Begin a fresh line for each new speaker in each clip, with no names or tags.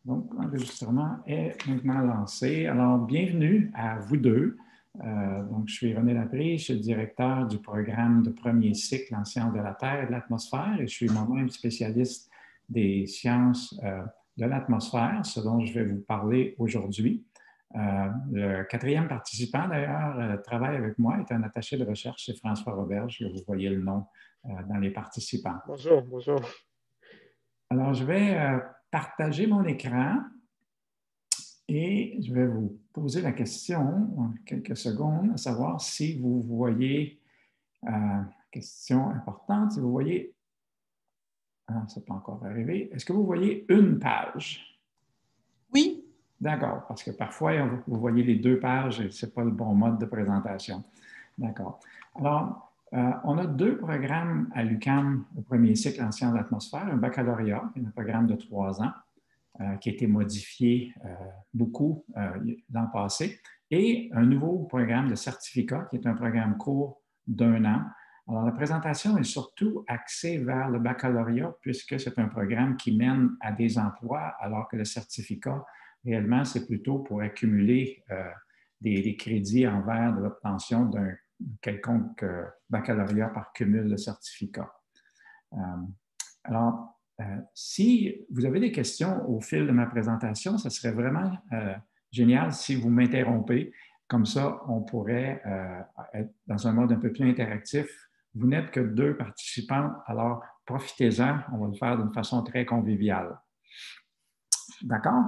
Donc, l'enregistrement est maintenant lancé. Alors, bienvenue à vous deux. Donc, je suis René Laprise, je suis directeur du programme de premier cycle en sciences de la Terre et de l'atmosphère et je suis moi-même spécialiste des sciences de l'atmosphère, ce dont je vais vous parler aujourd'hui. Le quatrième participant, d'ailleurs, travaille avec moi, est un attaché de recherche chez François Roberge. Vous voyez le nom dans les participants.
Bonjour, bonjour.
Alors, je vais partager mon écran. Et je vais vous poser la question en quelques secondes, à savoir si vous voyez, question importante, si vous voyez, ça peut encore arriver, est-ce que vous voyez une page?
Oui.
D'accord, parce que parfois, vous voyez les deux pages et ce n'est pas le bon mode de présentation. D'accord. Alors, on a deux programmes à l'UQAM au premier cycle en sciences de l'atmosphère, un baccalauréat, un programme de 3 ans, qui a été modifié beaucoup l'an passé, et un nouveau programme de certificat, qui est un programme court d'1 an. Alors, la présentation est surtout axée vers le baccalauréat, puisque c'est un programme qui mène à des emplois, alors que le certificat, réellement, c'est plutôt pour accumuler des crédits envers de l'obtention d'un quelconque baccalauréat par cumul de certificats. Alors, si vous avez des questions au fil de ma présentation, ce serait vraiment génial si vous m'interrompez. Comme ça, on pourrait être dans un mode un peu plus interactif. Vous n'êtes que 2 participants, alors profitez-en. On va le faire d'une façon très conviviale. D'accord?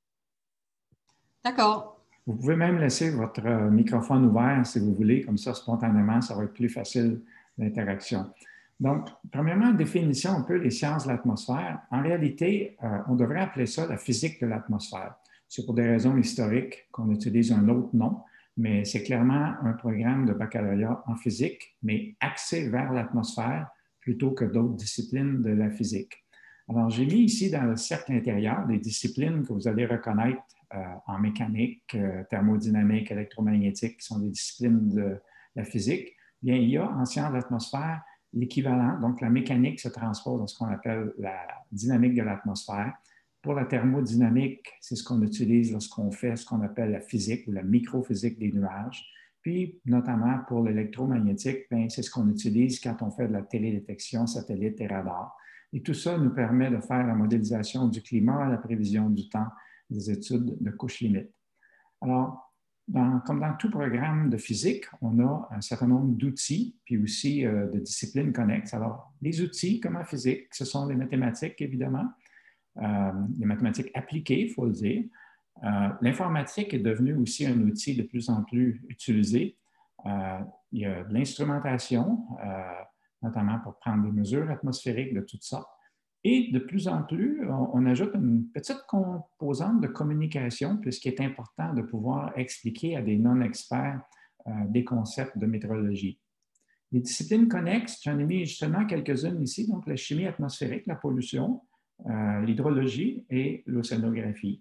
D'accord.
Vous pouvez même laisser votre microphone ouvert si vous voulez. Comme ça, spontanément, ça va être plus facile l'interaction. Donc, premièrement, définition un peu les sciences de l'atmosphère. En réalité, on devrait appeler ça la physique de l'atmosphère. C'est pour des raisons historiques qu'on utilise un autre nom, mais c'est clairement un programme de baccalauréat en physique, mais axé vers l'atmosphère plutôt que d'autres disciplines de la physique. Alors, j'ai mis ici dans le cercle intérieur des disciplines que vous allez reconnaître en mécanique, thermodynamique, électromagnétique, qui sont des disciplines de la physique. Bien, il y a en sciences de l'atmosphère l'équivalent, donc la mécanique se transpose dans ce qu'on appelle la dynamique de l'atmosphère. Pour la thermodynamique, c'est ce qu'on utilise lorsqu'on fait ce qu'on appelle la physique ou la microphysique des nuages. Puis, notamment pour l'électromagnétique, c'est ce qu'on utilise quand on fait de la télédétection, satellite et radar. Et tout ça nous permet de faire la modélisation du climat, la prévision du temps, des études de couches limites. Alors, comme dans tout programme de physique, on a un certain nombre d'outils, puis aussi de disciplines connexes. Alors, les outils, comme en physique, ce sont les mathématiques, évidemment, les mathématiques appliquées, il faut le dire. L'informatique est devenue aussi un outil de plus en plus utilisé. Il y a de l'instrumentation, notamment pour prendre des mesures atmosphériques de toutes sortes. Et de plus en plus, on ajoute une petite composante de communication, puisqu'il est important de pouvoir expliquer à des non-experts des concepts de météorologie. Les disciplines connexes, j'en ai mis justement quelques-unes ici, donc la chimie atmosphérique, la pollution, l'hydrologie et l'océanographie.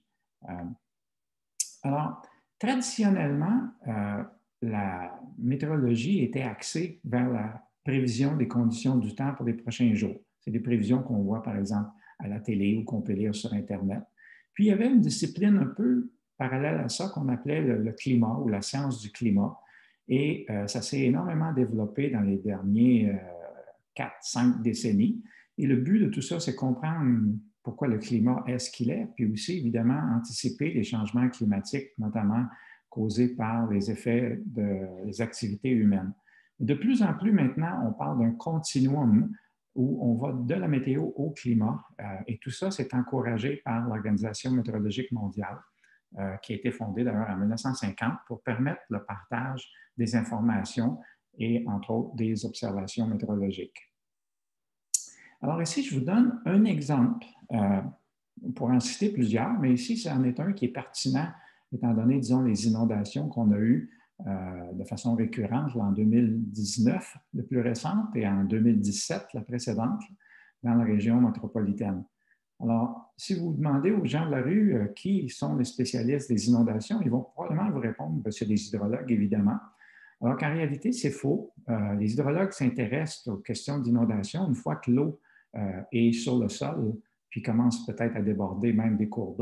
Alors, traditionnellement, la météorologie était axée vers la prévision des conditions du temps pour les prochains jours. C'est des prévisions qu'on voit, par exemple, à la télé ou qu'on peut lire sur Internet. Puis, il y avait une discipline un peu parallèle à ça qu'on appelait le climat ou la science du climat. Et ça s'est énormément développé dans les derniers 4-5 décennies. Et le but de tout ça, c'est comprendre pourquoi le climat est ce qu'il est, puis aussi, évidemment, anticiper les changements climatiques, notamment causés par les effets des activités humaines. De plus en plus, maintenant, on parle d'un continuum où on va de la météo au climat, et tout ça, c'est encouragé par l'Organisation météorologique mondiale, qui a été fondée d'ailleurs en 1950 pour permettre le partage des informations et, entre autres, des observations météorologiques. Alors ici, je vous donne un exemple. On pourrait en citer plusieurs, mais ici, c'en est un qui est pertinent, étant donné, disons, les inondations qu'on a eues de façon récurrente en 2019, la plus récente, et en 2017, la précédente, dans la région métropolitaine. Alors, si vous demandez aux gens de la rue qui sont les spécialistes des inondations, ils vont probablement vous répondre que c'est des hydrologues, évidemment. Alors qu'en réalité, c'est faux. Les hydrologues s'intéressent aux questions d'inondation une fois que l'eau est sur le sol, puis commence peut-être à déborder même des cours d'eau.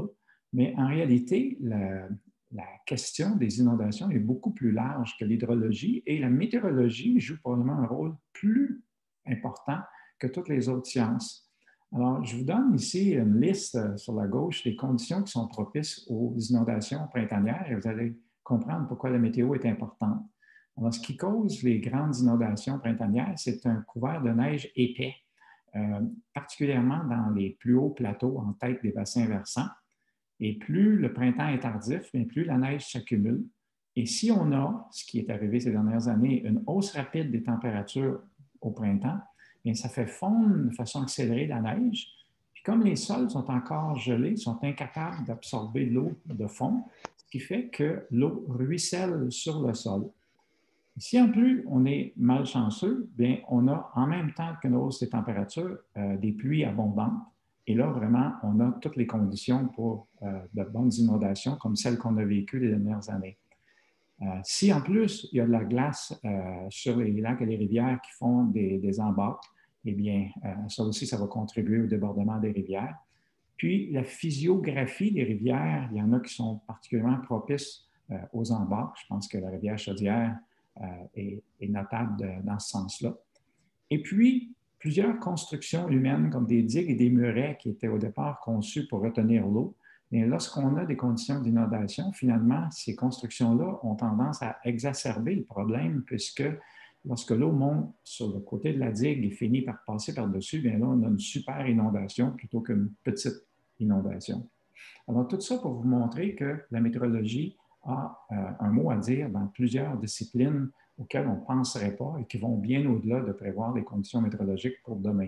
Mais en réalité, la question des inondations est beaucoup plus large que l'hydrologie et la météorologie joue probablement un rôle plus important que toutes les autres sciences. Alors, je vous donne ici une liste sur la gauche des conditions qui sont propices aux inondations printanières et vous allez comprendre pourquoi la météo est importante. Alors, ce qui cause les grandes inondations printanières, c'est un couvert de neige épais, particulièrement dans les plus hauts plateaux en tête des bassins versants. Et plus le printemps est tardif, bien plus la neige s'accumule. Et si on a, ce qui est arrivé ces dernières années, une hausse rapide des températures au printemps, bien, ça fait fondre de façon accélérée la neige. Puis comme les sols sont encore gelés, ils sont incapables d'absorber l'eau de fond, ce qui fait que l'eau ruisselle sur le sol. Si en plus on est malchanceux, bien, on a en même temps qu'une hausse des températures, des pluies abondantes. Et là, vraiment, on a toutes les conditions pour de bonnes inondations comme celles qu'on a vécues les dernières années. Si en plus, il y a de la glace sur les lacs et les rivières qui font des embâcles, eh bien, ça aussi, ça va contribuer au débordement des rivières. Puis, la physiographie des rivières, il y en a qui sont particulièrement propices aux embâcles. Je pense que la rivière Chaudière est notable dans ce sens-là. Et puis, plusieurs constructions humaines comme des digues et des murets qui étaient au départ conçus pour retenir l'eau, mais lorsqu'on a des conditions d'inondation, finalement, ces constructions-là ont tendance à exacerber le problème puisque lorsque l'eau monte sur le côté de la digue et finit par passer par-dessus, bien là, on a une super inondation plutôt qu'une petite inondation. Alors, tout ça pour vous montrer que la météorologie a un mot à dire dans plusieurs disciplines auxquelles on ne penserait pas et qui vont bien au-delà de prévoir les conditions météorologiques pour demain.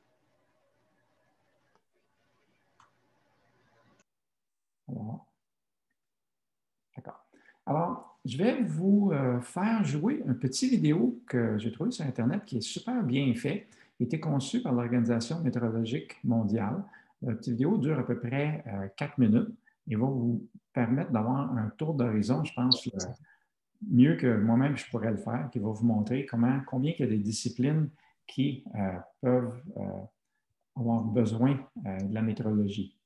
Alors, d'accord. Alors, je vais vous faire jouer une petite vidéo que j'ai trouvée sur Internet qui est super bien faite, qui a été conçue par l'Organisation météorologique mondiale. La petite vidéo dure à peu près 4 minutes et va vous permettre d'avoir un tour d'horizon, je pense, mieux que moi-même je pourrais le faire, qui va vous montrer combien il y a des disciplines qui peuvent avoir besoin de la météorologie.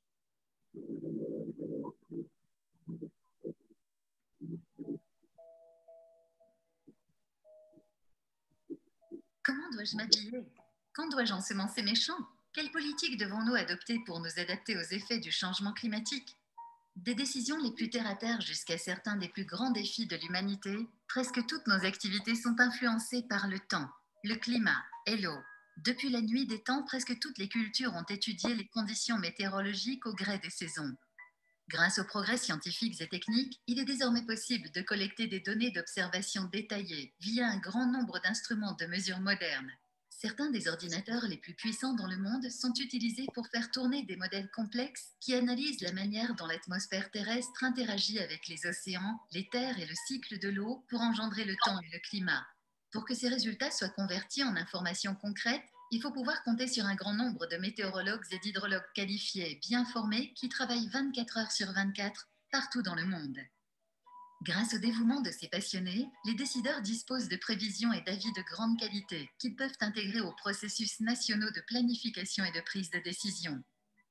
Comment dois-je m'habiller? Quand dois-je ensemencer mes champs? Quelle politique devons-nous adopter pour nous adapter aux effets du changement climatique? Des décisions les plus terre-à-terre jusqu'à certains des plus grands défis de l'humanité, presque toutes nos activités sont influencées par le temps, le climat et l'eau. Depuis la nuit des temps, presque toutes les cultures ont étudié les conditions météorologiques au gré des saisons. Grâce aux progrès scientifiques et techniques, il est désormais possible de collecter des données d'observation détaillées via un grand nombre d'instruments de mesure modernes. Certains des ordinateurs les plus puissants dans le monde sont utilisés pour faire tourner des modèles complexes qui analysent la manière dont l'atmosphère terrestre interagit avec les océans, les terres et le cycle de l'eau pour engendrer le temps et le climat. Pour que ces résultats soient convertis en informations concrètes, il faut pouvoir compter sur un grand nombre de météorologues et d'hydrologues qualifiés, bien formés, qui travaillent 24 heures sur 24 partout dans le monde. Grâce au dévouement de ces passionnés, les décideurs disposent de prévisions et d'avis de grande qualité qu'ils peuvent intégrer aux processus nationaux de planification et de prise de décision.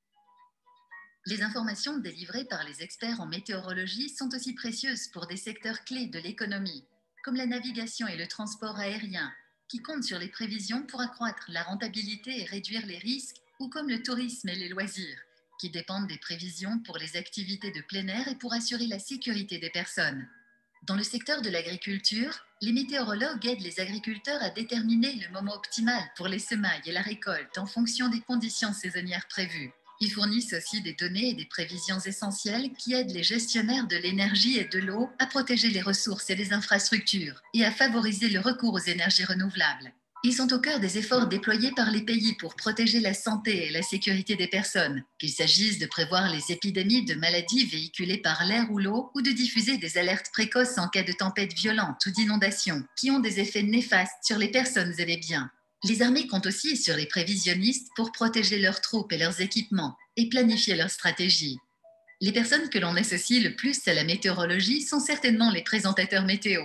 Les informations délivrées par les experts en météorologie sont aussi précieuses pour des secteurs clés de l'économie, comme la navigation et le transport aérien, qui comptent sur les prévisions pour accroître la rentabilité et réduire les risques, ou comme le tourisme et les loisirs, qui dépendent des prévisions pour les activités de plein air et pour assurer la sécurité des personnes. Dans le secteur de l'agriculture, les météorologues aident les agriculteurs à déterminer le moment optimal pour les semailles et la récolte en fonction des conditions saisonnières prévues. Ils fournissent aussi des données et des prévisions essentielles qui aident les gestionnaires de l'énergie et de l'eau à protéger les ressources et les infrastructures et à favoriser le recours aux énergies renouvelables. Ils sont au cœur des efforts déployés par les pays pour protéger la santé et la sécurité des personnes, qu'il s'agisse de prévoir les épidémies de maladies véhiculées par l'air ou l'eau ou de diffuser des alertes précoces en cas de tempêtes violentes ou d'inondations qui ont des effets néfastes sur les personnes et les biens. Les armées comptent aussi sur les prévisionnistes pour protéger leurs troupes et leurs équipements et planifier leurs stratégies. Les personnes que l'on associe le plus à la météorologie sont certainement les présentateurs météo.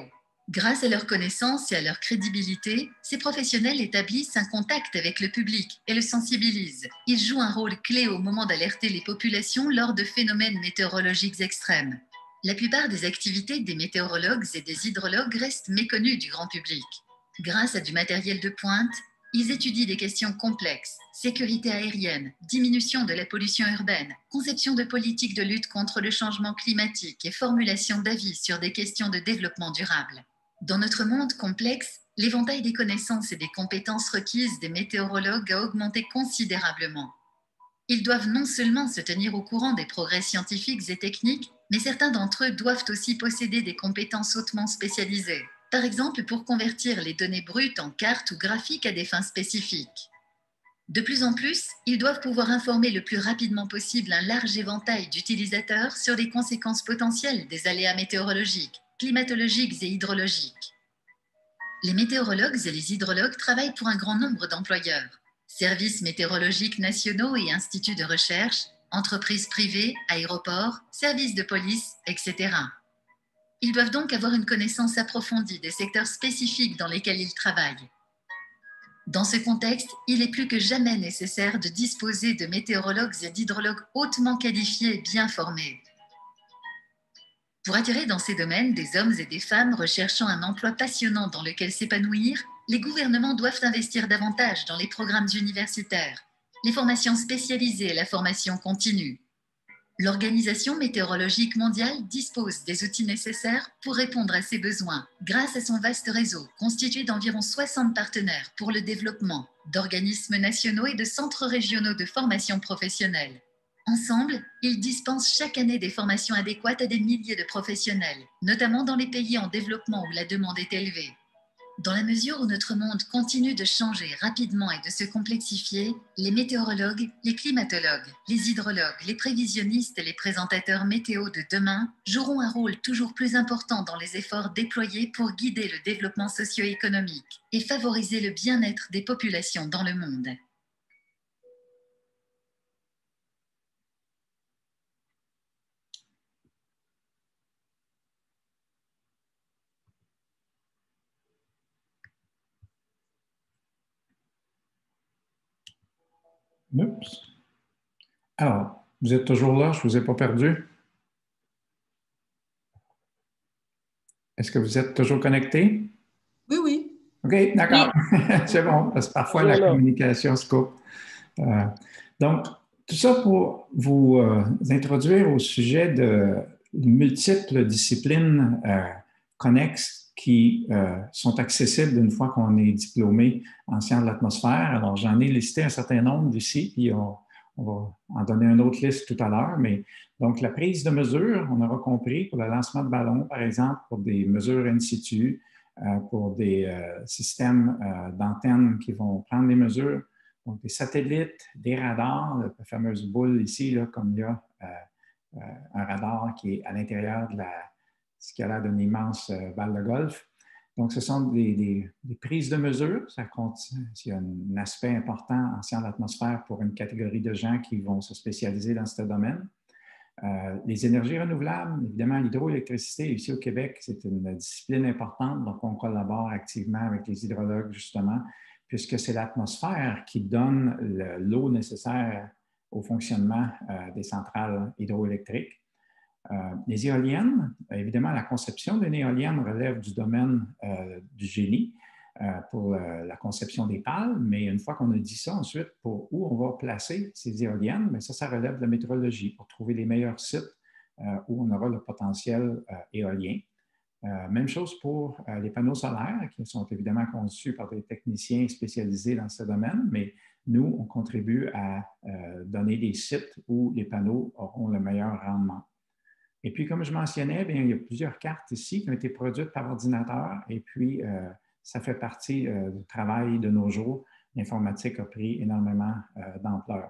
Grâce à leurs connaissances et à leur crédibilité, ces professionnels établissent un contact avec le public et le sensibilisent. Ils jouent un rôle clé au moment d'alerter les populations lors de phénomènes météorologiques extrêmes. La plupart des activités des météorologues et des hydrologues restent méconnues du grand public. Grâce à du matériel de pointe, ils étudient des questions complexes: sécurité aérienne, diminution de la pollution urbaine, conception de politiques de lutte contre le changement climatique et formulation d'avis sur des questions de développement durable. Dans notre monde complexe, l'éventail des connaissances et des compétences requises des météorologues a augmenté considérablement. Ils doivent non seulement se tenir au courant des progrès scientifiques et techniques, mais certains d'entre eux doivent aussi posséder des compétences hautement spécialisées, par exemple pour convertir les données brutes en cartes ou graphiques à des fins spécifiques. De plus en plus, ils doivent pouvoir informer le plus rapidement possible un large éventail d'utilisateurs sur les conséquences potentielles des aléas météorologiques, climatologiques et hydrologiques. Les météorologues et les hydrologues travaillent pour un grand nombre d'employeurs: services météorologiques nationaux et instituts de recherche, entreprises privées, aéroports, services de police, etc. Ils doivent donc avoir une connaissance approfondie des secteurs spécifiques dans lesquels ils travaillent. Dans ce contexte, il est plus que jamais nécessaire de disposer de météorologues et d'hydrologues hautement qualifiés et bien formés. Pour attirer dans ces domaines des hommes et des femmes recherchant un emploi passionnant dans lequel s'épanouir, les gouvernements doivent investir davantage dans les programmes universitaires, les formations spécialisées et la formation continue. L'Organisation météorologique mondiale dispose des outils nécessaires pour répondre à ces besoins grâce à son vaste réseau constitué d'environ 60 partenaires pour le développement, d'organismes nationaux et de centres régionaux de formation professionnelle. Ensemble, ils dispensent chaque année des formations adéquates à des milliers de professionnels, notamment dans les pays en développement où la demande est élevée. Dans la mesure où notre monde continue de changer rapidement et de se complexifier, les météorologues, les climatologues, les hydrologues, les prévisionnistes et les présentateurs météo de demain joueront un rôle toujours plus important dans les efforts déployés pour guider le développement socio-économique et favoriser le bien-être des populations dans le monde.
Oups. Alors, vous êtes toujours là, je ne vous ai pas perdu. Est-ce que vous êtes toujours connecté?
Oui, oui.
OK, d'accord. C'est bon, parce que parfois la communication se coupe. Euh, donc, tout ça pour vous introduire au sujet de multiples disciplines connexes qui sont accessibles une fois qu'on est diplômé en sciences de l'atmosphère. Alors, j'en ai listé un certain nombre ici, puis on va en donner une autre liste tout à l'heure. Mais donc, la prise de mesure, on aura compris, pour le lancement de ballons, par exemple, pour des mesures in situ, pour des systèmes d'antennes qui vont prendre les mesures. Donc, des satellites, des radars, la fameuse boule ici, là, comme il y a un radar qui est à l'intérieur de ce qui a l'air d'une immense balle de golf. Donc, ce sont des prises de mesure. Ça compte, il y a un aspect important en sciences de l'atmosphère pour une catégorie de gens qui vont se spécialiser dans ce domaine. Les énergies renouvelables, évidemment, l'hydroélectricité, ici au Québec, c'est une discipline importante. Donc, on collabore activement avec les hydrologues, justement, puisque c'est l'atmosphère qui donne l'eau nécessaire au fonctionnement des centrales hydroélectriques. Les éoliennes, évidemment, la conception d'une éolienne relève du domaine du génie pour la conception des pales, mais une fois qu'on a dit ça, ensuite, pour où on va placer ces éoliennes, bien, ça relève de la météorologie pour trouver les meilleurs sites où on aura le potentiel éolien. Même chose pour les panneaux solaires, qui sont évidemment conçus par des techniciens spécialisés dans ce domaine, mais nous, on contribue à donner des sites où les panneaux auront le meilleur rendement. Et puis, comme je mentionnais, bien, il y a plusieurs cartes ici qui ont été produites par ordinateur, et puis ça fait partie du travail de nos jours. L'informatique a pris énormément d'ampleur.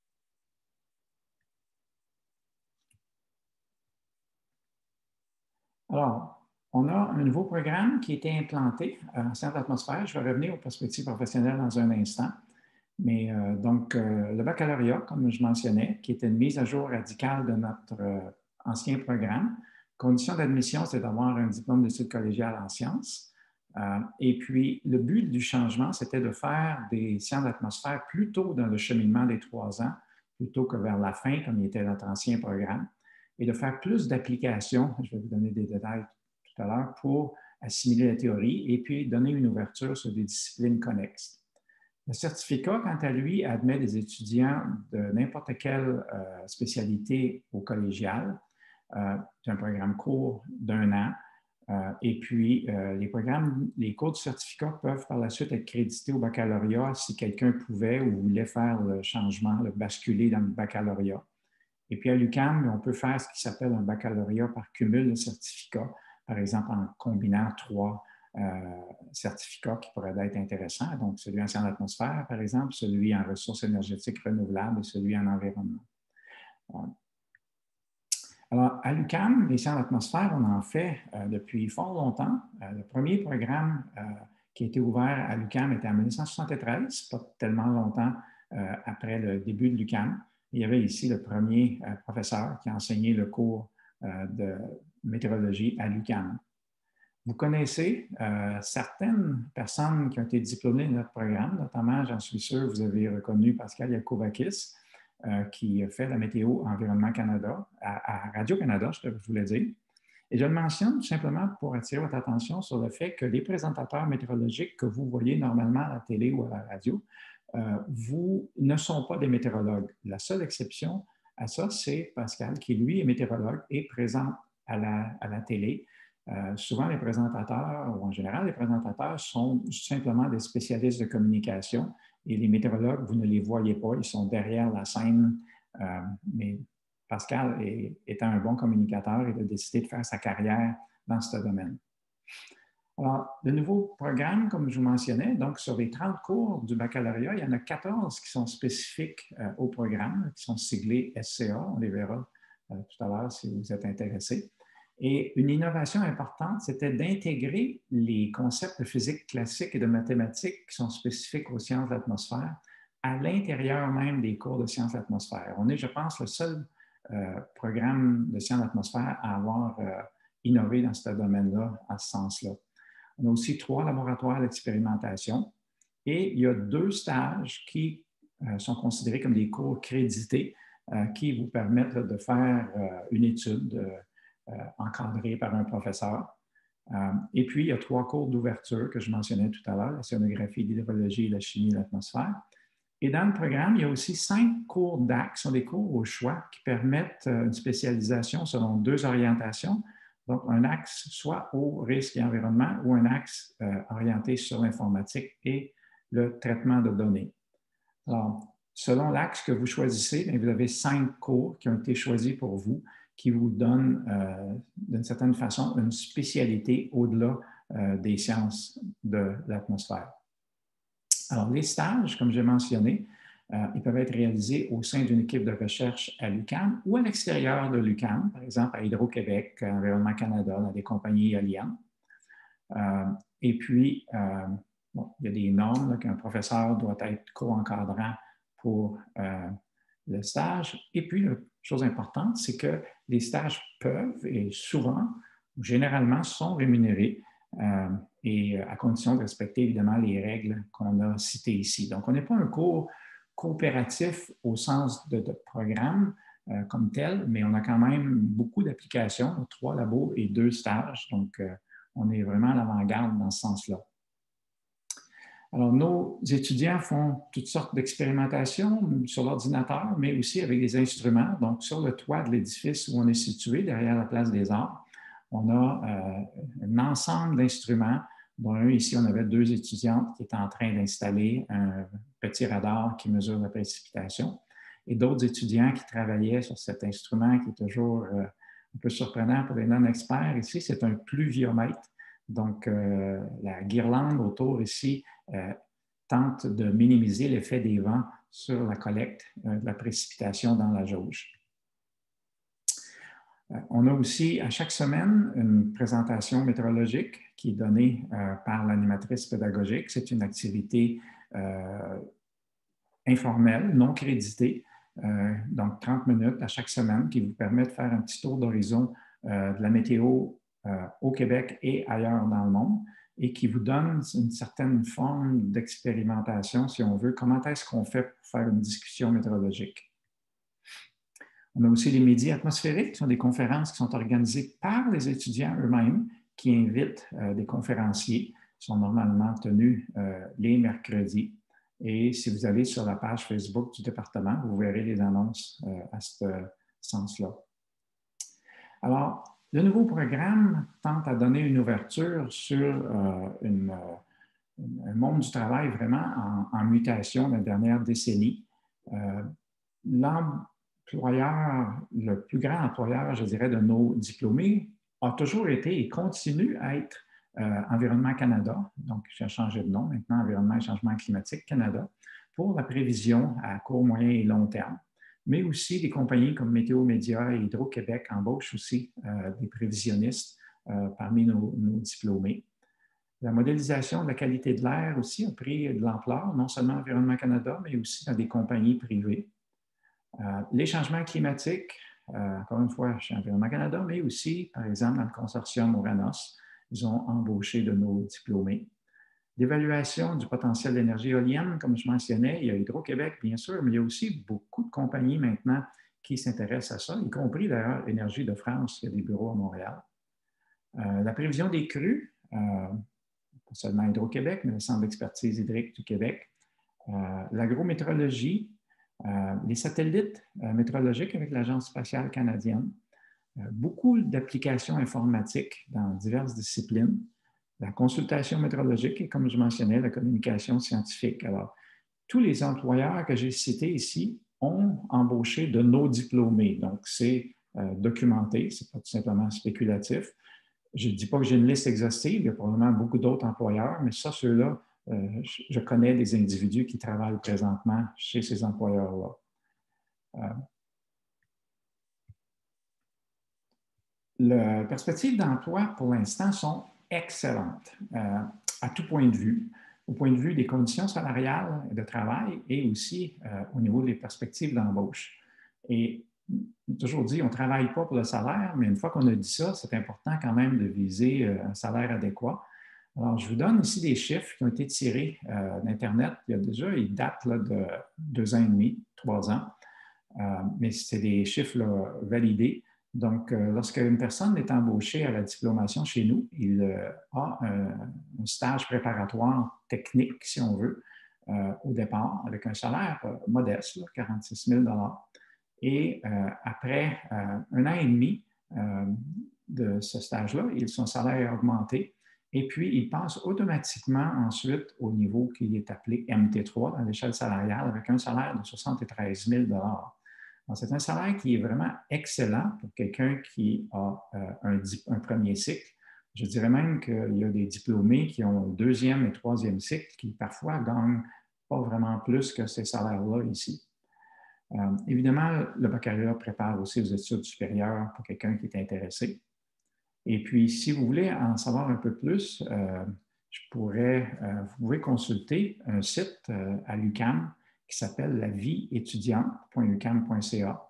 Alors, on a un nouveau programme qui a été implanté en sciences de l'atmosphère. Je vais revenir aux perspectives professionnelles dans un instant. Mais donc, le baccalauréat, comme je mentionnais, qui était une mise à jour radicale de notre ancien programme. Condition d'admission, c'est d'avoir un diplôme d'études collégiales en sciences. Et puis, le but du changement, c'était de faire des sciences de l'atmosphère plus tôt dans le cheminement des 3 ans, plutôt que vers la fin, comme il était notre ancien programme, et de faire plus d'applications, je vais vous donner des détails tout à l'heure, pour assimiler la théorie et puis donner une ouverture sur des disciplines connexes. Le certificat, quant à lui, admet des étudiants de n'importe quelle spécialité au collégial. C'est un programme court d'1 an. Et puis, les cours de certificat peuvent par la suite être crédités au baccalauréat si quelqu'un pouvait ou voulait faire le changement, le basculer dans le baccalauréat. Et puis, à l'UQAM, on peut faire ce qui s'appelle un baccalauréat par cumul de certificats, par exemple en combinant 3 certificats qui pourraient être intéressants. Donc, celui en sciences de l'atmosphère, par exemple, celui en ressources énergétiques renouvelables et celui en environnement. Alors, à l'UQAM, les sciences de l'atmosphère, on en fait depuis fort longtemps. Le premier programme qui a été ouvert à l'UQAM était en 1973, pas tellement longtemps après le début de l'UQAM. Il y avait ici le premier professeur qui a enseigné le cours de météorologie à l'UQAM. Vous connaissez certaines personnes qui ont été diplômées de notre programme, notamment, j'en suis sûr, vous avez reconnu Pascal Yakovakis, qui fait la météo Environnement Canada, à Radio-Canada, je voulais dire. Et je le mentionne tout simplement pour attirer votre attention sur le fait que les présentateurs météorologiques que vous voyez normalement à la télé ou à la radio, vous ne sont pas des météorologues. La seule exception à ça, c'est Pascal, qui lui est météorologue et présente à la télé. Souvent, les présentateurs, ou en général, les présentateurs sont simplement des spécialistes de communication et les météorologues, vous ne les voyez pas, ils sont derrière la scène. Mais Pascal, étant un bon communicateur, il a décidé de faire sa carrière dans ce domaine. Alors, le nouveau programme, comme je vous mentionnais, donc sur les 30 cours du baccalauréat, il y en a 14 qui sont spécifiques au programme, qui sont siglés SCA. On les verra tout à l'heure si vous êtes intéressés. Et une innovation importante, c'était d'intégrer les concepts de physique classique et de mathématiques qui sont spécifiques aux sciences de l'atmosphère à l'intérieur même des cours de sciences de l'atmosphère. On est, je pense, le seul programme de sciences de l'atmosphère à avoir innové dans ce domaine-là, à ce sens-là. On a aussi 3 laboratoires d'expérimentation et il y a 2 stages qui sont considérés comme des cours crédités qui vous permettent de faire une étude encadrée par un professeur. Et puis, il y a 3 cours d'ouverture que je mentionnais tout à l'heure, l'océanographie, l'hydrologie et la chimie de l'atmosphère. Et dans le programme, il y a aussi 5 cours d'axe, ce sont des cours au choix qui permettent une spécialisation selon 2 orientations. Donc, un axe soit eau, risque et environnement ou un axe orienté sur l'informatique et le traitement de données. Alors, selon l'axe que vous choisissez, vous avez 5 cours qui ont été choisis pour vous, qui vous donnent d'une certaine façon une spécialité au-delà des sciences de l'atmosphère. Alors, les stages, comme j'ai mentionné, ils peuvent être réalisés au sein d'une équipe de recherche à l'UQAM ou à l'extérieur de l'UQAM, par exemple à Hydro-Québec, à Environnement Canada, dans des compagnies éoliennes. Et puis, bon, il y a des normes qu'un professeur doit être co-encadrant pour le stage. Et puis, la chose importante, c'est que les stages peuvent et souvent, généralement, sont rémunérés et à condition de respecter évidemment les règles qu'on a citées ici. Donc, on n'est pas un cours coopératif au sens de programme comme tel, mais on a quand même beaucoup d'applications, 3 labos et 2 stages. Donc, on est vraiment à l'avant-garde dans ce sens-là. Alors, nos étudiants font toutes sortes d'expérimentations sur l'ordinateur, mais aussi avec des instruments. Donc, sur le toit de l'édifice où on est situé, derrière la place des Arts, on a un ensemble d'instruments, dont un ici, on avait 2 étudiantes qui étaient en train d'installer un petit radar qui mesure la précipitation, et d'autres étudiants qui travaillaient sur cet instrument qui est toujours un peu surprenant pour les non-experts. Ici, c'est un pluviomètre. Donc, la guirlande autour ici tente de minimiser l'effet des vents sur la collecte de la précipitation dans la jauge. On a aussi à chaque semaine une présentation météorologique qui est donnée par l'animatrice pédagogique. C'est une activité informelle, non créditée, donc 30 minutes à chaque semaine qui vous permet de faire un petit tour d'horizon de la météo au Québec et ailleurs dans le monde et qui vous donne une certaine forme d'expérimentation, si on veut. Comment est-ce qu'on fait pour faire une discussion météorologique? On a aussi les médias atmosphériques, qui sont des conférences qui sont organisées par les étudiants eux-mêmes, qui invitent des conférenciers, qui sont normalement tenus les mercredis. Et si vous allez sur la page Facebook du département, vous verrez les annonces à ce sens-là. Alors, le nouveau programme tente à donner une ouverture sur un monde du travail vraiment en mutation dans la dernière décennie. L'employeur, le plus grand employeur, je dirais, de nos diplômés a toujours été et continue à être Environnement Canada, donc j'ai changé de nom maintenant, Environnement et Changement climatique Canada, pour la prévision à court, moyen et long terme. Mais aussi des compagnies comme Météo Média et Hydro-Québec embauchent aussi des prévisionnistes parmi nos diplômés. La modélisation de la qualité de l'air aussi a pris de l'ampleur, non seulement Environnement Canada, mais aussi dans des compagnies privées. Les changements climatiques, encore une fois, chez Environnement Canada, mais aussi, par exemple, dans le consortium Oranos, ils ont embauché de nos diplômés. L'évaluation du potentiel d'énergie éolienne, comme je mentionnais, il y a Hydro-Québec, bien sûr, mais il y a aussi beaucoup de compagnies maintenant qui s'intéressent à ça, y compris d'ailleurs Énergie de France, qui a des bureaux à Montréal. La prévision des crues, pas seulement Hydro-Québec, mais le Centre d'expertise hydrique du Québec. L'agrométéorologie, les satellites météorologiques avec l'Agence spatiale canadienne, beaucoup d'applications informatiques dans diverses disciplines, la consultation météorologique et, comme je mentionnais, la communication scientifique. Alors, tous les employeurs que j'ai cités ici ont embauché de nos diplômés. Donc, c'est documenté, ce n'est pas tout simplement spéculatif. Je ne dis pas que j'ai une liste exhaustive, il y a probablement beaucoup d'autres employeurs, mais ça, ceux-là, je connais des individus qui travaillent présentement chez ces employeurs-là. Les perspectives d'emploi, pour l'instant, sont excellentes à tout point de vue, au point de vue des conditions salariales de travail et aussi au niveau des perspectives d'embauche. Et toujours dit, on ne travaille pas pour le salaire, mais une fois qu'on a dit ça, c'est important quand même de viser un salaire adéquat. Alors, je vous donne ici des chiffres qui ont été tirés d'Internet. Ils datent là, de 2 ans et demi, 3 ans, mais c'est des chiffres là, validés. Donc, lorsqu'une personne est embauchée à la diplomation chez nous, il a un stage préparatoire technique, si on veut, au départ, avec un salaire modeste, là, 46 000 $. Et après 1 an et demi de ce stage-là, son salaire est augmenté. Et puis, il passe automatiquement ensuite au niveau qui est appelé MT3 dans l'échelle salariale avec un salaire de 73 000 $. C'est un salaire qui est vraiment excellent pour quelqu'un qui a un premier cycle. Je dirais même qu'il y a des diplômés qui ont un 2e et 3e cycle qui parfois gagnent pas vraiment plus que ces salaires-là ici. Évidemment, le baccalauréat prépare aussi aux études supérieures pour quelqu'un qui est intéressé. Et puis, si vous voulez en savoir un peu plus, vous pouvez consulter un site à l'UQAM qui s'appelle lavieétudiante.uqam.ca.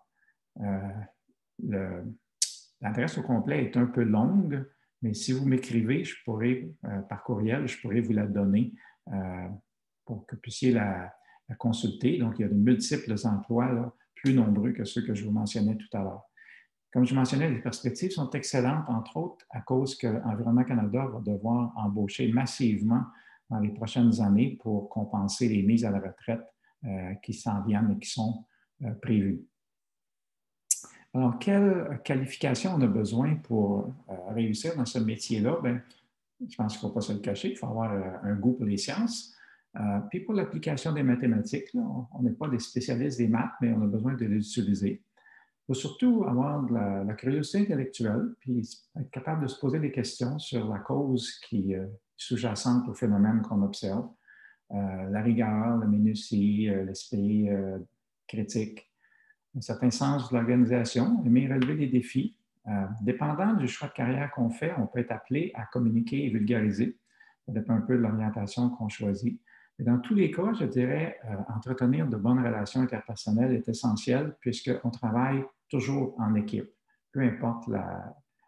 L'adresse au complet est un peu longue, mais si vous m'écrivez, par courriel, je pourrais vous la donner pour que vous puissiez la consulter. Donc, il y a de multiples emplois là, plus nombreux que ceux que je vous mentionnais tout à l'heure. Comme je mentionnais, les perspectives sont excellentes, entre autres, à cause que Environnement Canada va devoir embaucher massivement dans les prochaines années pour compenser les mises à la retraite qui s'en viennent et qui sont prévues. Alors, quelle qualification on a besoin pour réussir dans ce métier-là? Bien, je pense qu'il ne faut pas se le cacher, il faut avoir un goût pour les sciences. Puis pour l'application des mathématiques, là, on n'est pas des spécialistes des maths, mais on a besoin de les utiliser. Il faut surtout avoir de la curiosité intellectuelle, puis être capable de se poser des questions sur la cause qui est sous-jacente au phénomène qu'on observe. La rigueur, la minutie, l'esprit critique, un certain sens de l'organisation, aimer relever des défis. Dépendant du choix de carrière qu'on fait, on peut être appelé à communiquer et vulgariser. Ça dépend un peu de l'orientation qu'on choisit. Mais dans tous les cas, je dirais, entretenir de bonnes relations interpersonnelles est essentiel puisqu'on travaille toujours en équipe, peu importe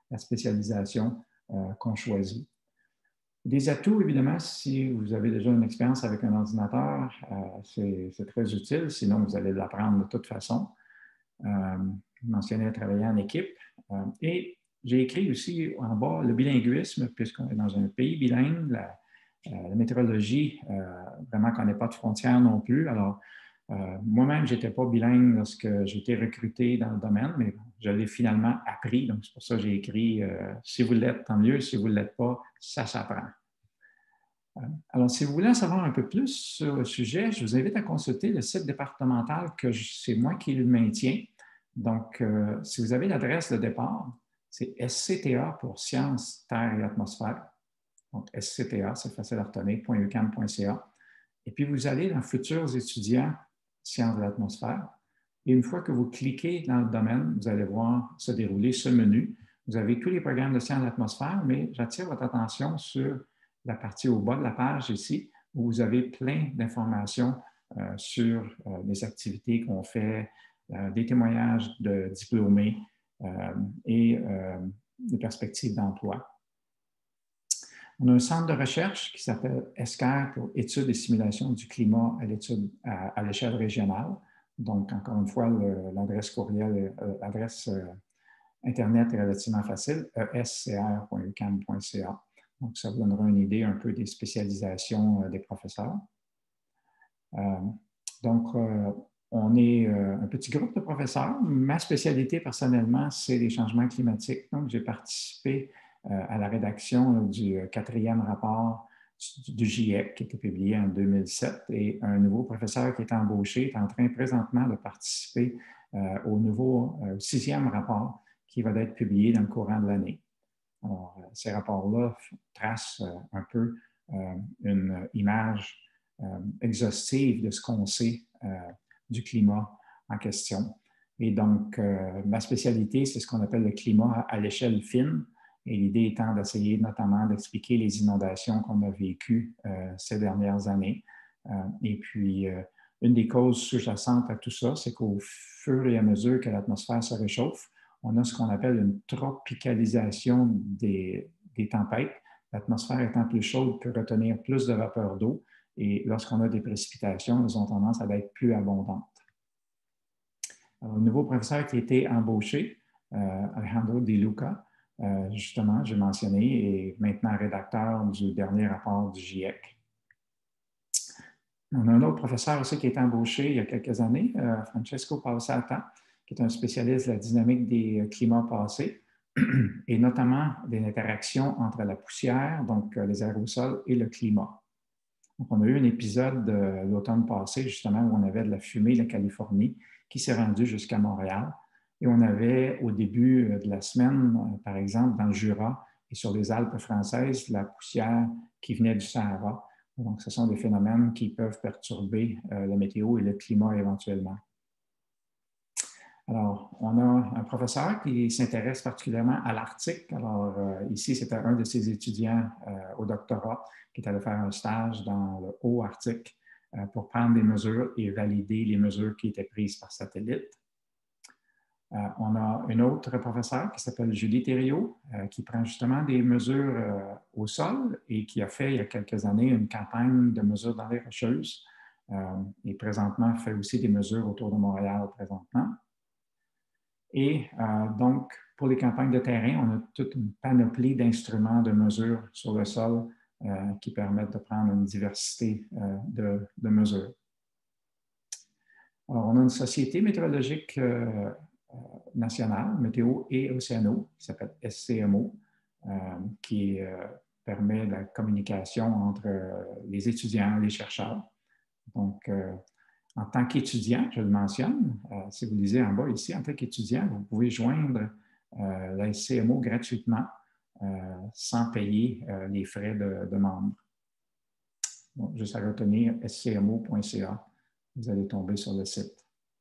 la spécialisation qu'on choisit. Des atouts, évidemment, si vous avez déjà une expérience avec un ordinateur, c'est très utile, sinon vous allez l'apprendre de toute façon. Je mentionnais travailler en équipe. Et j'ai écrit aussi en bas le bilinguisme, puisqu'on est dans un pays bilingue. La météorologie, vraiment, ne connaît pas de frontières non plus. Alors, moi-même, je n'étais pas bilingue lorsque j'ai été recruté dans le domaine, mais je l'ai finalement appris. Donc, c'est pour ça que j'ai écrit si vous l'êtes, tant mieux. Si vous ne l'êtes pas, ça s'apprend. Alors, si vous voulez en savoir un peu plus sur le sujet, je vous invite à consulter le site départemental que c'est moi qui le maintiens. Donc, si vous avez l'adresse de départ, c'est SCTA pour Sciences, Terre et Atmosphère. Donc, SCTA, c'est facile à retenir, .ucam.ca. Et puis, vous allez dans Futurs étudiants, Sciences de l'atmosphère. Et une fois que vous cliquez dans le domaine, vous allez voir se dérouler ce menu. Vous avez tous les programmes de sciences de l'atmosphère, mais j'attire votre attention sur la partie au bas de la page ici, où vous avez plein d'informations sur les activités qu'on fait, des témoignages de diplômés et des perspectives d'emploi. On a un centre de recherche qui s'appelle ESCAR pour études et simulations du climat à l'échelle régionale. Donc, encore une fois, l'adresse courriel, l'adresse Internet est relativement facile, escr.ucam.ca. Donc, ça vous donnera une idée un peu des spécialisations des professeurs. Donc, on est un petit groupe de professeurs. Ma spécialité, personnellement, c'est les changements climatiques. Donc, j'ai participé à la rédaction du 4e rapport du GIEC qui a été publié en 2007. Et un nouveau professeur qui est embauché est en train présentement de participer au nouveau 6e rapport qui va être publié dans le courant de l'année. Alors, ces rapports-là tracent un peu une image exhaustive de ce qu'on sait du climat en question. Et donc, ma spécialité, c'est ce qu'on appelle le climat à l'échelle fine. Et l'idée étant d'essayer notamment d'expliquer les inondations qu'on a vécues ces dernières années. Et puis, une des causes sous-jacentes à tout ça, c'est qu'au fur et à mesure que l'atmosphère se réchauffe, on a ce qu'on appelle une tropicalisation des tempêtes. L'atmosphère étant plus chaude peut retenir plus de vapeur d'eau et lorsqu'on a des précipitations, elles ont tendance à être plus abondantes. Alors, le nouveau professeur qui a été embauché, Alejandro Di Luca, justement, j'ai mentionné, est maintenant rédacteur du dernier rapport du GIEC. On a un autre professeur aussi qui a été embauché il y a quelques années, Francesco Pausata, qui est un spécialiste de la dynamique des climats passés et notamment des interactions entre la poussière, donc les aérosols, et le climat. Donc, on a eu un épisode de l'automne passé, justement, où on avait de la fumée de la Californie qui s'est rendue jusqu'à Montréal. Et on avait, au début de la semaine, par exemple, dans le Jura et sur les Alpes françaises, la poussière qui venait du Sahara. Donc, ce sont des phénomènes qui peuvent perturber la météo et le climat éventuellement. Alors, on a un professeur qui s'intéresse particulièrement à l'Arctique. Alors, ici, c'était un de ses étudiants au doctorat qui est allé faire un stage dans le Haut-Arctique pour prendre des mesures et valider les mesures qui étaient prises par satellite. On a une autre professeure qui s'appelle Julie Thériault, qui prend justement des mesures au sol et qui a fait il y a quelques années une campagne de mesures dans les Rocheuses et présentement fait aussi des mesures autour de Montréal présentement. Et donc, pour les campagnes de terrain, on a toute une panoplie d'instruments de mesure sur le sol qui permettent de prendre une diversité de mesures. Alors, on a une société météorologique nationale, Météo et Océano, qui s'appelle SCMO, qui permet la communication entre les étudiants et les chercheurs. Donc, en tant qu'étudiant, je le mentionne, si vous lisez en bas ici, en tant qu'étudiant, vous pouvez joindre la SCMO gratuitement sans payer les frais de membre. Donc, juste à retenir scmo.ca, vous allez tomber sur le site.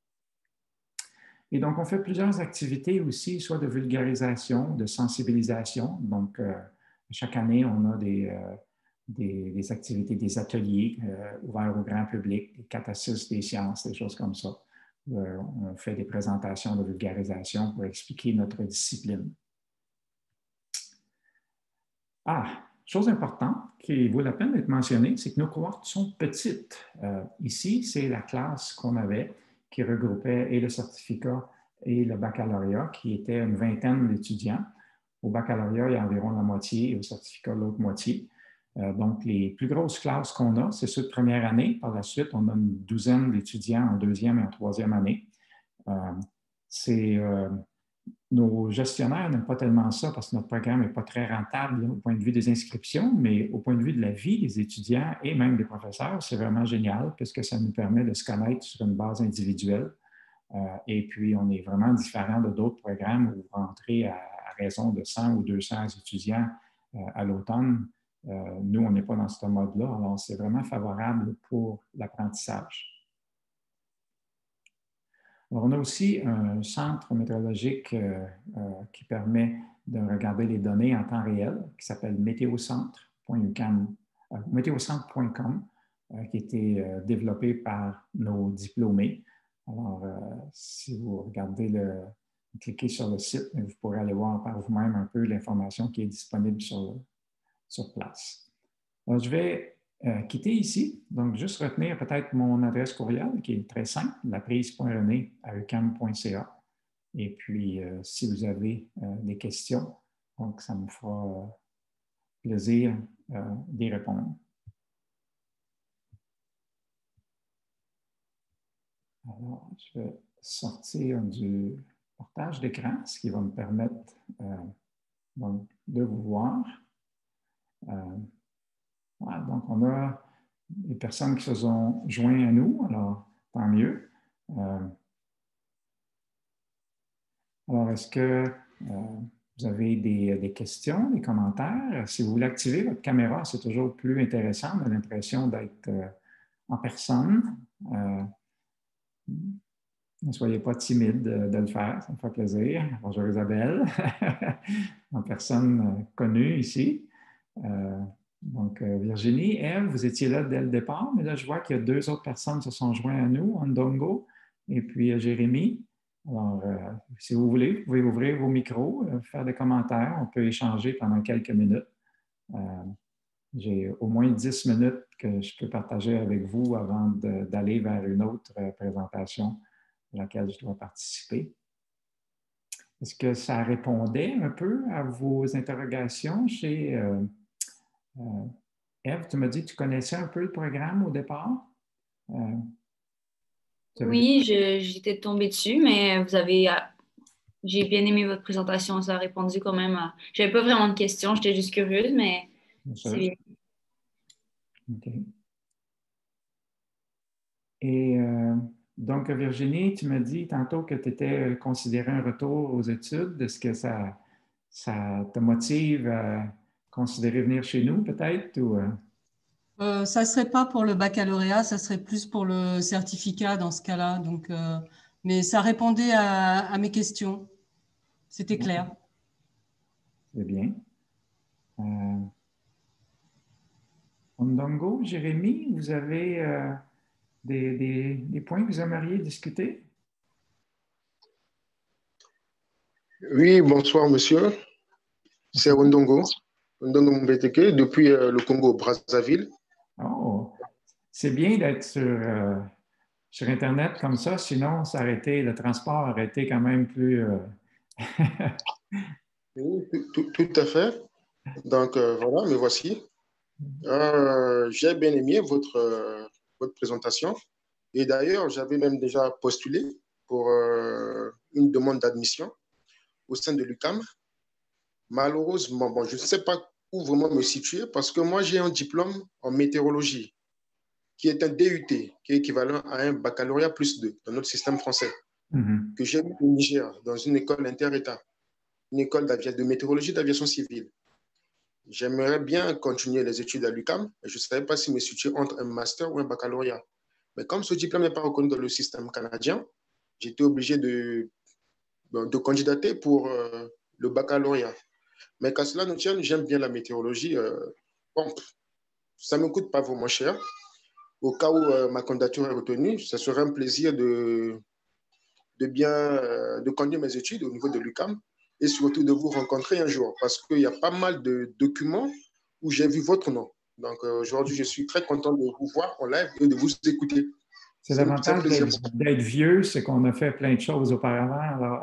Et donc, on fait plusieurs activités aussi, soit de vulgarisation, de sensibilisation. Donc, chaque année, on a des activités, des ateliers ouverts au grand public, des 4 à 6 des sciences, des choses comme ça. On fait des présentations de vulgarisation pour expliquer notre discipline. Chose importante qui vaut la peine d'être mentionnée, c'est que nos cohortes sont petites. Ici, c'est la classe qu'on avait qui regroupait et le certificat et le baccalauréat, qui était une vingtaine d'étudiants. Au baccalauréat, il y a environ la moitié et au certificat, l'autre moitié. Donc, les plus grosses classes qu'on a, c'est ceux de première année. Par la suite, on a une douzaine d'étudiants en deuxième et en troisième année. Nos gestionnaires n'aiment pas tellement ça parce que notre programme n'est pas très rentable au point de vue des inscriptions, mais au point de vue de la vie des étudiants et même des professeurs, c'est vraiment génial puisque ça nous permet de se connaître sur une base individuelle. Et puis, on est vraiment différent de d'autres programmes où vous rentrez à raison de 100 ou 200 étudiants à l'automne. Nous, on n'est pas dans ce mode-là, alors c'est vraiment favorable pour l'apprentissage. Alors, on a aussi un centre météorologique qui permet de regarder les données en temps réel, qui s'appelle météocentre.com, qui a été développé par nos diplômés. Alors, si vous regardez cliquez sur le site, vous pourrez aller voir par vous-même un peu l'information qui est disponible sur place. Alors, je vais quitter ici. Donc, juste retenir peut-être mon adresse courriel qui est très simple, laprise.rené@uqam.ca. Et puis, si vous avez des questions, donc ça me fera plaisir d'y répondre. Alors, je vais sortir du partage d'écran, ce qui va me permettre donc, de vous voir. Voilà, donc, on a des personnes qui se sont joints à nous, alors tant mieux. Alors, est-ce que vous avez des questions, des commentaires? Si vous voulez activer votre caméra, c'est toujours plus intéressant. On a l'impression d'être en personne. Ne soyez pas timide de le faire, ça me fait plaisir. Bonjour Isabelle, en personne connue ici. Donc, Virginie, Ève, vous étiez là dès le départ, mais là, je vois qu'il y a 2 autres personnes qui se sont joints à nous, Ndongo et puis Jérémy. Alors, si vous voulez, vous pouvez ouvrir vos micros, faire des commentaires, on peut échanger pendant quelques minutes. J'ai au moins 10 minutes que je peux partager avec vous avant d'aller vers une autre présentation à laquelle je dois participer. Est-ce que ça répondait un peu à vos interrogations chez Ève? Tu m'as dit que tu connaissais un peu le programme au départ?
Oui, j'étais tombée dessus, mais j'ai bien aimé votre présentation. Ça a répondu quand même à... J'avais pas vraiment de questions, j'étais juste curieuse, mais c'est bien.
OK. Et donc, Virginie, tu m'as dit tantôt que tu étais considéré un retour aux études. Est-ce que ça te motive à considérer venir chez nous, peut-être?
Ça ne serait pas pour le baccalauréat, ça serait plus pour le certificat dans ce cas-là. Donc, mais ça répondait à mes questions. C'était clair.
C'est bien. Ndongo, Jérémy, vous avez des points que vous aimeriez discuter?
Oui, bonsoir, monsieur. C'est Ndongo Mbeteke, depuis le Congo, Brazzaville.
Oh, c'est bien d'être sur Internet comme ça, sinon le transport aurait été quand même plus...
Oui, tout à fait. Donc, voilà, me voici. J'ai bien aimé votre présentation. Et d'ailleurs, j'avais même déjà postulé pour une demande d'admission au sein de l'UQAM. Malheureusement, bon, je ne sais pas où vraiment me situer parce que moi, j'ai un diplôme en météorologie qui est un DUT, qui est équivalent à un baccalauréat plus 2 dans notre système français, que j'ai eu au Niger, dans une école inter-État, une école de météorologie d'aviation civile. J'aimerais bien continuer les études à l'UQAM, mais je ne savais pas si me situer entre un master ou un baccalauréat. Mais comme ce diplôme n'est pas reconnu dans le système canadien, j'étais obligé de candidater pour le baccalauréat. Mais qu'à cela ne tienne, j'aime bien la météorologie. Bon, ça ne me coûte pas vraiment cher. Au cas où ma candidature est retenue, ce serait un plaisir de conduire mes études au niveau de l'UQAM et surtout de vous rencontrer un jour parce qu'il y a pas mal de documents où j'ai vu votre nom. Donc aujourd'hui, je suis très content de vous voir en live et de vous écouter.
C'est
C'est un
l'avantage
plaisir.
d'être vieux, c'est qu'on a fait plein de choses auparavant. Alors...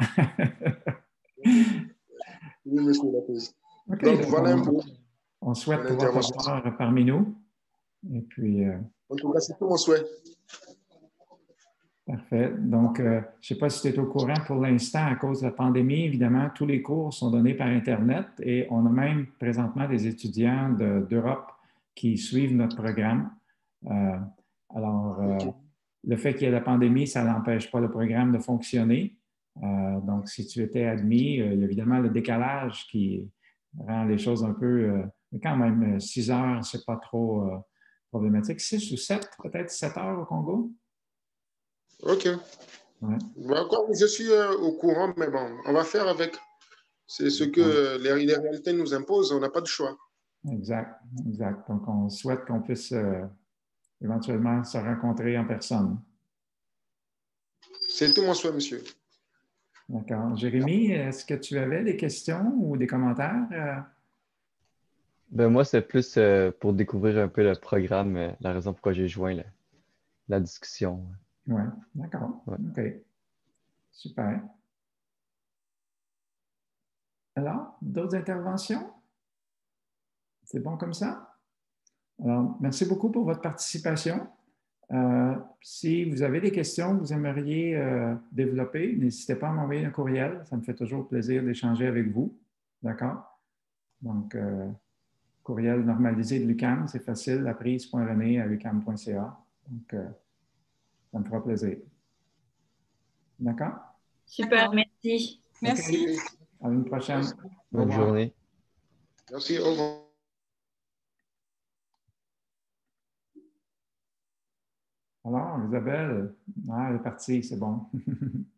Oui, monsieur Lapose.
OK,
Donc
donc
voilà un peu
on souhaite
mon
pouvoir te
intervention.
voir parmi nous. Et puis,
En tout cas, c'est tout mon souhait.
parfait. Donc, je ne sais pas si tu es au courant pour l'instant, à cause de la pandémie, évidemment, tous les cours sont donnés par Internet et on a même présentement des étudiants d'Europe qui suivent notre programme. Euh, alors,
Ok.
le fait qu'il y ait la pandémie, ça n'empêche pas le programme de fonctionner. Donc, si tu étais admis, il y a évidemment le décalage qui rend les choses un peu... mais quand même, 6 heures, c'est pas trop problématique. 6 ou 7, peut-être 7 heures au Congo?
Ok.
Ouais.
Bon, comme je suis au courant, mais bon, on va faire avec. C'est ce que les réalités nous imposent. On n'a pas de choix.
Exact, exact. Donc, on souhaite qu'on puisse éventuellement se rencontrer en personne.
C'est tout mon souhait, monsieur.
D'accord. Jérémy, est-ce que tu avais des questions ou des commentaires?
Ben moi, c'est plus pour découvrir un peu le programme, la raison pourquoi j'ai joint la discussion.
Oui, d'accord.
Ouais.
OK. Super. Alors, d'autres interventions? C'est bon comme ça? Alors, merci beaucoup pour votre participation. Si vous avez des questions que vous aimeriez développer, n'hésitez pas à m'envoyer un courriel. Ça me fait toujours plaisir d'échanger avec vous. D'accord? Donc, courriel normalisé de l'UQAM, c'est facile, laprise.rené@uqam.ca. Donc, ça me fera plaisir. D'accord?
Super,
D'accord.
merci.
Merci.
OK. À une prochaine. Au
Bonne
revoir.
journée.
Merci. Au revoir.
Alors, Isabelle, elle est partie, c'est bon.